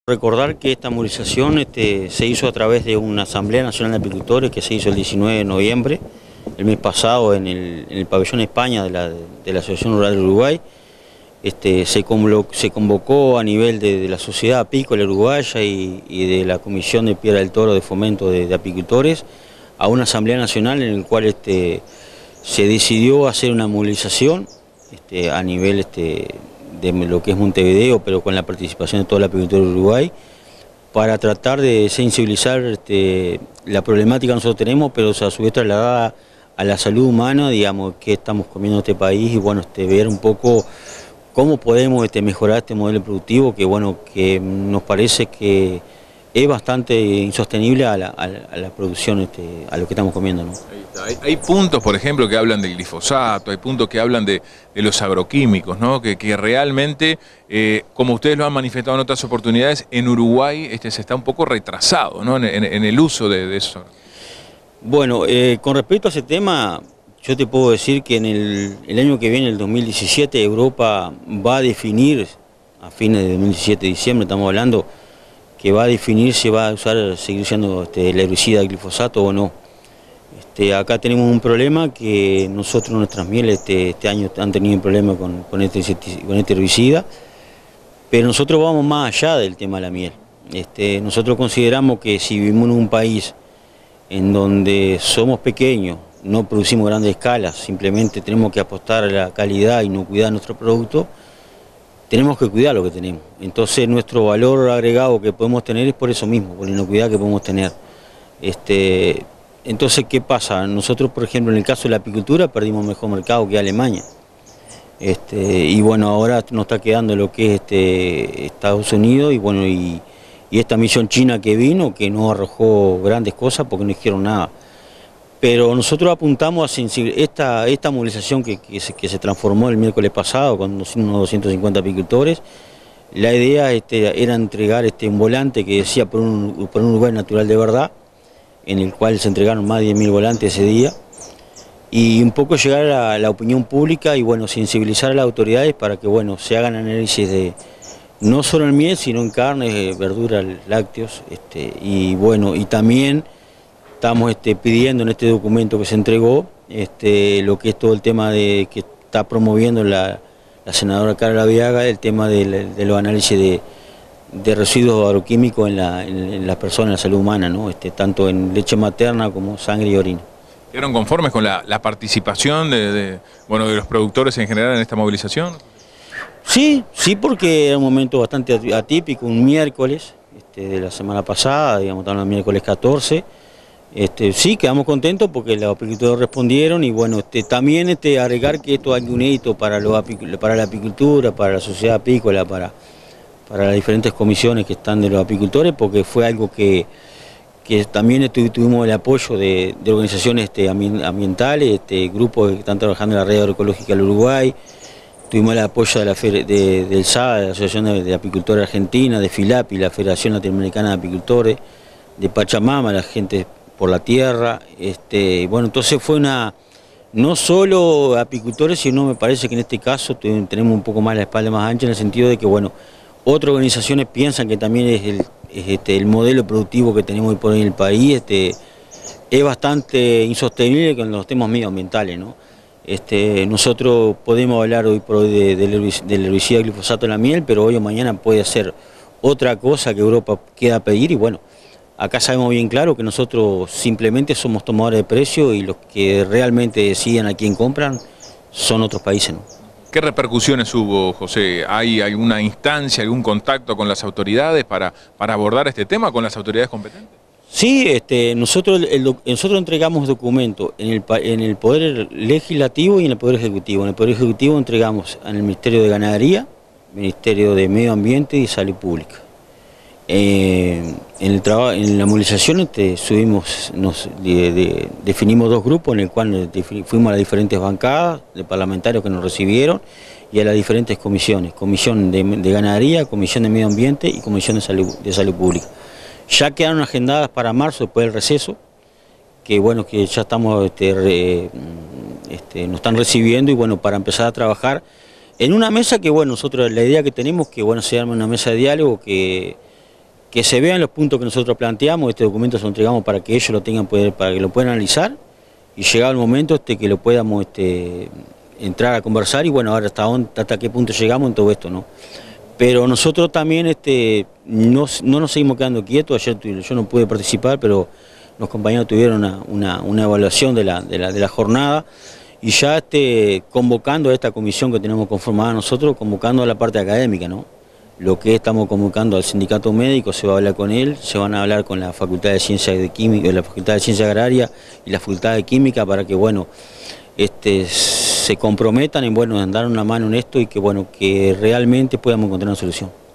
Recordar que esta movilización se hizo a través de una Asamblea Nacional de Apicultores que se hizo el 19 de noviembre, el mes pasado, en el pabellón España de la Asociación Rural de Uruguay. Se convocó a nivel de la Sociedad Apícola Uruguaya y de la Comisión de Piedra del Toro de Fomento de Apicultores a una Asamblea Nacional en la cual se decidió hacer una movilización a nivel de lo que es Montevideo, pero con la participación de toda la apicultura de Uruguay, para tratar de sensibilizar la problemática que nosotros tenemos, pero a su vez trasladada a la salud humana, digamos, que estamos comiendo en este país, y bueno, ver un poco cómo podemos mejorar este modelo productivo que nos parece que es bastante insostenible a la producción, a lo que estamos comiendo, ¿no? Hay puntos, por ejemplo, que hablan del glifosato, hay puntos que hablan de los agroquímicos, ¿no? Que realmente, como ustedes lo han manifestado en otras oportunidades, en Uruguay se está un poco retrasado, ¿no? en el uso de eso. Bueno, con respecto a ese tema, yo te puedo decir que en el año que viene, el 2017, Europa va a definir, a fines de 2017, diciembre, estamos hablando, que va a definir si va a seguir usando el herbicida glifosato o no. Acá tenemos un problema que nosotros, nuestras mieles, este año han tenido un problema con este herbicida, pero nosotros vamos más allá del tema de la miel. Nosotros consideramos que si vivimos en un país en donde somos pequeños, no producimos grandes escalas, simplemente tenemos que apostar a la calidad y no cuidar nuestro producto, tenemos que cuidar lo que tenemos. Entonces nuestro valor agregado que podemos tener es por eso mismo, por la inocuidad que podemos tener. Entonces, ¿qué pasa? Nosotros, por ejemplo, en el caso de la apicultura, perdimos mejor mercado que Alemania. Y bueno, ahora nos está quedando lo que es Estados Unidos y bueno, y esta misión china que vino, que no arrojó grandes cosas porque no hicieron nada. Pero nosotros apuntamos a esta movilización que se transformó el miércoles pasado con unos 250 apicultores. La idea era entregar un volante que decía por un Uruguay natural de verdad, en el cual se entregaron más de 10.000 volantes ese día, y un poco llegar a la opinión pública y bueno, sensibilizar a las autoridades para que bueno, se hagan análisis de no solo en miel, sino en carnes, verduras, lácteos, y bueno, y también estamos pidiendo en este documento que se entregó lo que es todo el tema que está promoviendo la senadora Carla Viaga, el tema de los análisis de residuos agroquímicos en las personas, en la salud humana, ¿no? Tanto en leche materna como sangre y orina. ¿Quedaron conformes con la participación de los productores en general en esta movilización? Sí, porque era un momento bastante atípico, un miércoles de la semana pasada, digamos, estamos el miércoles 14. Sí, quedamos contentos porque los apicultores respondieron y bueno, también agregar que esto es un hito para la apicultura, para la sociedad apícola, para las diferentes comisiones que están de los apicultores, porque fue algo que también tuvimos el apoyo de organizaciones ambientales, grupos que están trabajando en la red agroecológica del Uruguay, tuvimos el apoyo del SAA, de la Asociación de Apicultores Argentina, de FILAPI, la Federación Latinoamericana de Apicultores, de Pachamama, la gente por la tierra. Bueno, entonces fue no solo apicultores, sino me parece que en este caso tenemos un poco más la espalda más ancha, en el sentido de que bueno, otras organizaciones piensan que también es el modelo productivo que tenemos hoy por hoy en el país es bastante insostenible con los temas medioambientales, ¿no? Nosotros podemos hablar hoy por hoy del herbicida glifosato en la miel, pero hoy o mañana puede ser otra cosa que Europa quiera pedir y bueno, acá sabemos bien claro que nosotros simplemente somos tomadores de precio y los que realmente deciden a quién compran son otros países, ¿no? ¿Qué repercusiones hubo, José? ¿Hay alguna instancia, algún contacto con las autoridades para abordar este tema con las autoridades competentes? Sí, nosotros entregamos documentos en el Poder Legislativo y en el Poder Ejecutivo. En el Poder Ejecutivo entregamos en el Ministerio de Ganadería, Ministerio de Medio Ambiente y Salud Pública. En la movilización definimos dos grupos en el cual fuimos a las diferentes bancadas de parlamentarios que nos recibieron y a las diferentes comisiones, Comisión de Ganadería, Comisión de Medio Ambiente y Comisión de Salud Pública. Ya quedaron agendadas para marzo, después del receso, que bueno, que ya estamos, nos están recibiendo y bueno, para empezar a trabajar en una mesa que bueno, nosotros la idea que tenemos que bueno, se arme una mesa de diálogo que que se vean los puntos que nosotros planteamos. Este documento se lo entregamos para que ellos lo tengan, para que lo puedan analizar, y llegado el momento que lo podamos entrar a conversar, y bueno, ahora hasta qué punto llegamos en todo esto, ¿no? Pero nosotros también no nos seguimos quedando quietos. Ayer yo no pude participar, pero los compañeros tuvieron una evaluación de la jornada, y ya convocando a esta comisión que tenemos conformada nosotros, convocando a la parte académica, ¿no? Lo que estamos convocando al sindicato médico, se va a hablar con él, se van a hablar con la Facultad de Ciencias de Química, la Facultad de Ciencias Agrarias y la Facultad de Química, para que bueno, se comprometan en, bueno, en dar una mano en esto, y que bueno, que realmente podamos encontrar una solución.